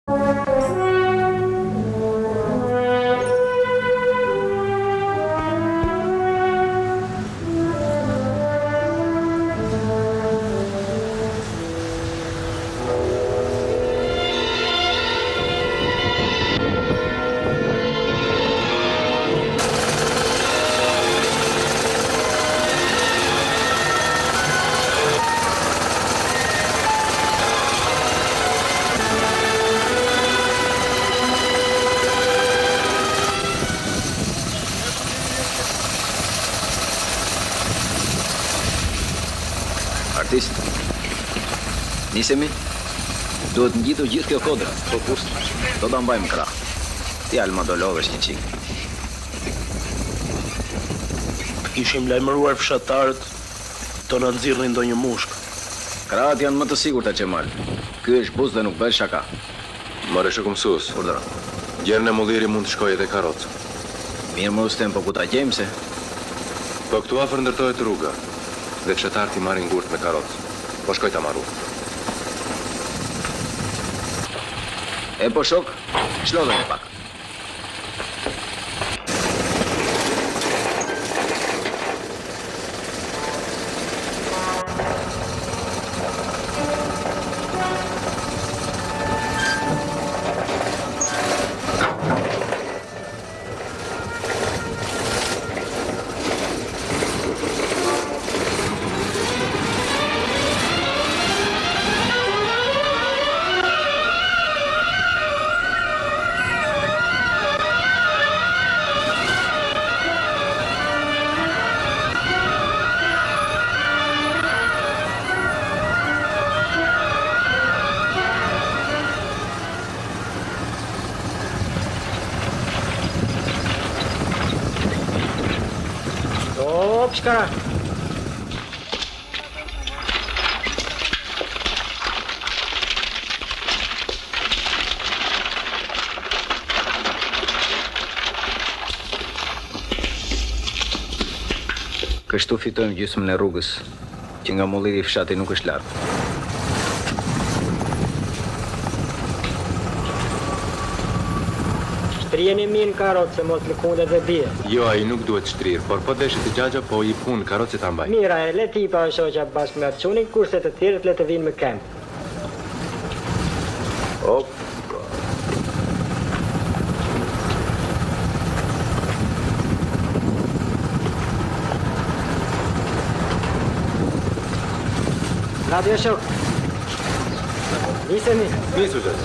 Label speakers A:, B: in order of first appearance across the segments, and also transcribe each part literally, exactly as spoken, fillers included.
A: Nisemi, duhet ngjitur gjithë kjo kodra. Po kusht, do ta mbajmë krah. Fjalë ma do lodhesh një çik.
B: Ishim lajmëruar fshatarët të na nxirrin ndonjë mushk.
A: Krahët janë më të sigurta Xhemal. Ky është buz dhe nuk bëhet shaka.
C: More shoku mësues.
A: Urdhëro.
C: Gjerën e mulliri mund të shkojë te karrocë.
A: Mirë më ustem, po ku ta gjejmë se?
C: Po këtu afër ndërtohet rruga dhe fshatarët i marrin ngurt me karrocë. Po shkoj ta marru.
A: E po shok, shlodhën e pak.
D: Shkara.
A: Kështu fitojmë gjysmën e rrugës, që nga mulliri i fshati nuk është larg.
D: Shtrijeni mirë në karrocë, mos lëkundet dhe bie.
C: Jo, ai nuk duhet shtrirë, por po deshit të gjagja, po i punë karrocë ta mbaj.
D: Mira, e le ti pa shoqja bashkë me Arçunin, kurse të tjerët le të vinë me këmbë.
C: Hop.
D: Radio shok. Nisemi.
C: Nisu dhe.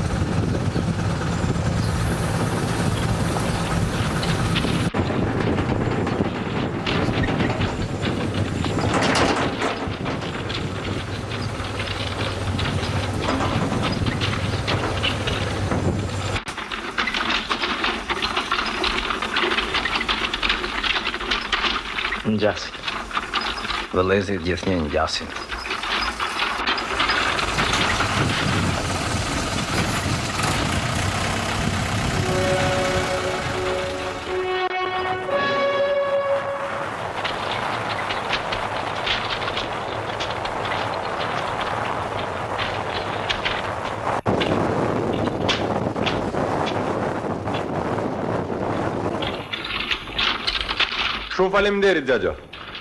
A: Ngjasin. Vëllezërit gjithnjë ngjasin.
C: Shumë faleminderit, Xhaxho.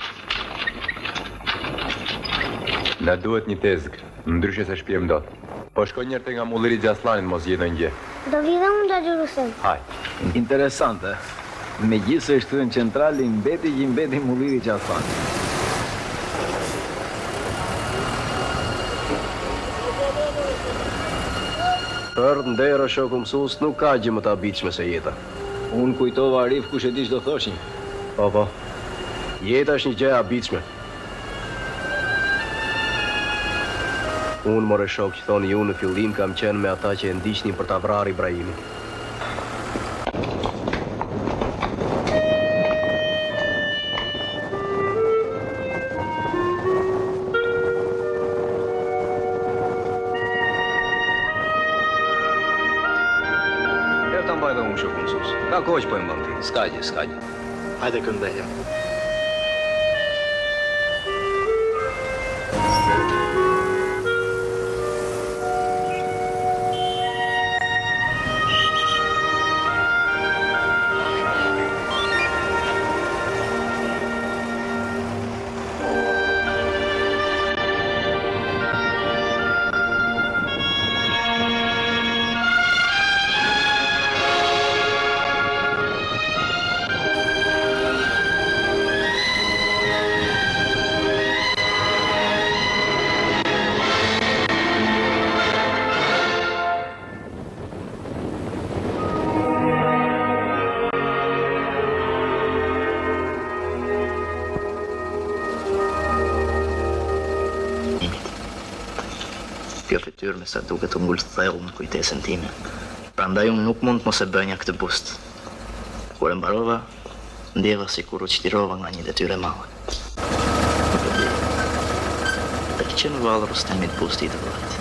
C: Na duhet një tezg, ndryshe se shpjem dot. Po shkoj njërë te nga mulliri Gjaslanit, mos jetë në nje.
E: Do vi dhe unë Xhaxho Rusem.
A: Haj. Interesante. Me gjithë se shtu në centrali, mbeti që mbeti mulliri Gjaslanit.
F: Për ndero shoku mësues nuk ka gjë më të abitshme se jeta.
A: Unë kujtova Arif kush e di ç'do thoshin.
F: Po, po. Jeta është një gjë e abitshme. Unë more shok që thoni ju në fillim kam qenë me ata që e ndiqnin për ta vrarë Ibrahimin.
A: Ta mbaj dhe unë shoku mësues. Ka kohë që po e mbam ti. S'ka gjë, s'ka gjë.
B: Hajde këndehja.
G: Kjo fytyrë me sa duket u ngul thellë në kujtesën time. Prandaj unë nuk mund mos e bënja këtë bust. Kur e mbarova, ndjeva si kur u çlirova nga një detyrë e madhe. Nuk e di. Tek që në vallë Rustemit busti i të vllajt.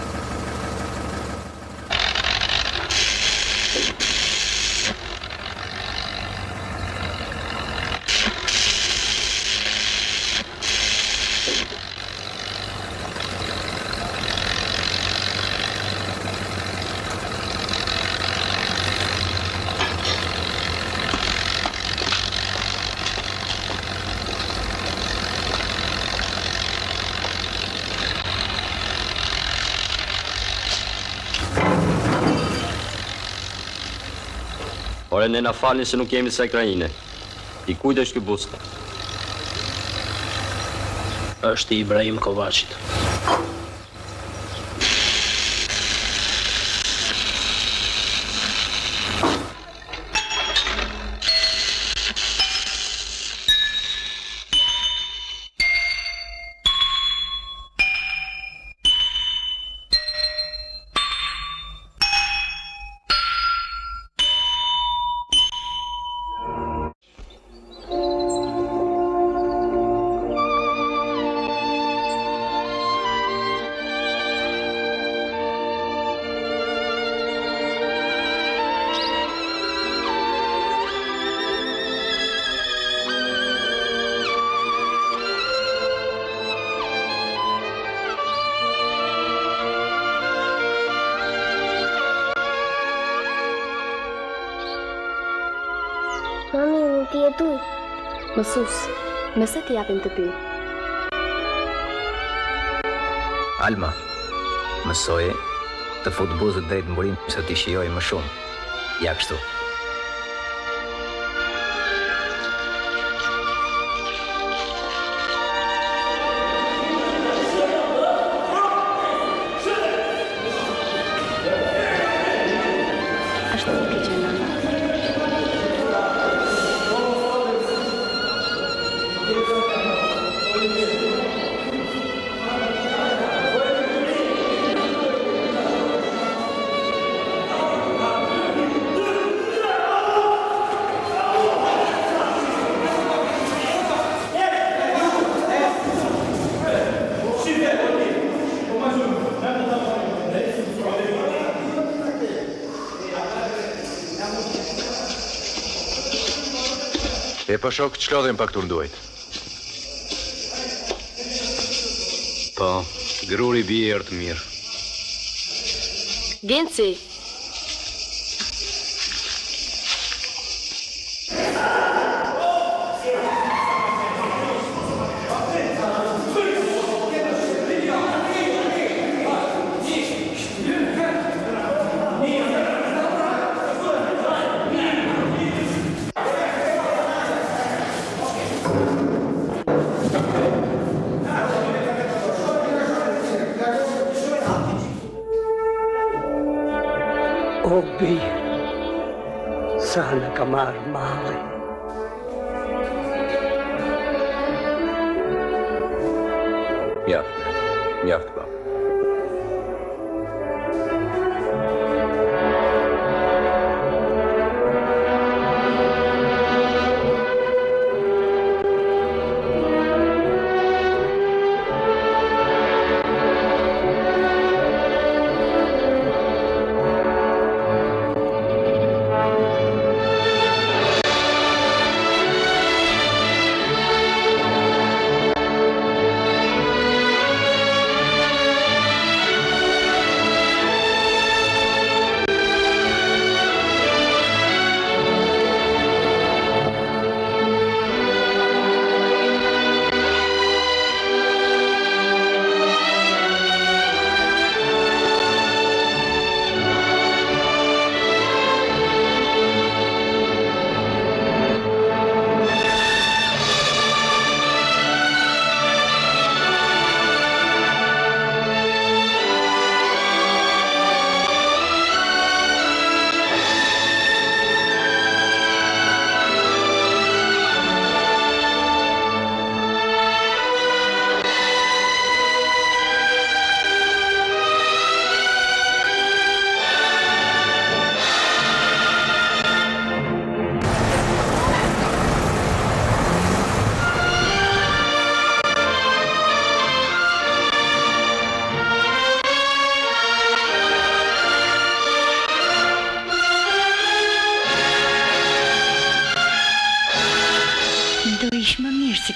H: Ore, ne na falni se nuk jemi se Krajine. I kujt është ky bust?
B: Është i Ibrahim Kovacit.
E: Mami, nuk i jetuj.
I: Mësus, nëse ti japim të pi.
A: Alma, mësoje të fut buzët drejt mburim se t'i shijoj më shumë. Ja kështu.
I: Ashtu të ke qenë nëna.
C: E pa shok, ç'lodhen pak këtu nduajt?
F: Po, gruri bie erë të mirë.
I: Vjenci,
J: O bi, sa në ka marrë male.
C: Mjaft, mjaft pa.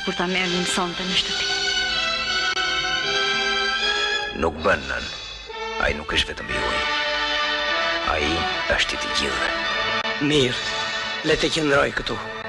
K: kur ta merrnin sonte në shtëpi.
A: Nuk bën nën. Ai nuk është vetëm juaj. Ai është i të gjithëve.
J: Mirë, le të qëndroj këtu.